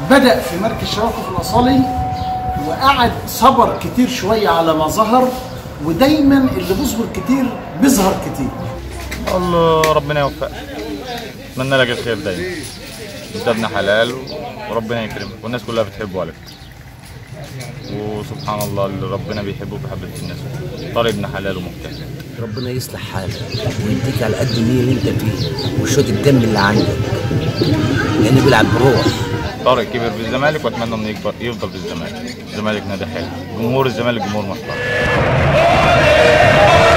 بدأ في مركز شباب الأصالي وقعد صبر كتير شوية على ما ظهر، ودايما اللي بيصبر كتير بيظهر كتير. اقول له ربنا يوفقك، اتمنى لك الخير دايما، انت ابن حلال وربنا يكرمك والناس كلها بتحبه على فكره. وسبحان الله اللي ربنا بيحبه بحبة الناس. طارق ابن حلال ومجتهد. ربنا يصلح حالك ويديك على قد النية اللي انت فيه وشوط الدم اللي عندك، لانه بيلعب بروح. طارق كبر في الزمالك واتمنى انه يفضل في الزمالك. الزمالك نادي حلو، جمهور الزمالك جمهور محترم.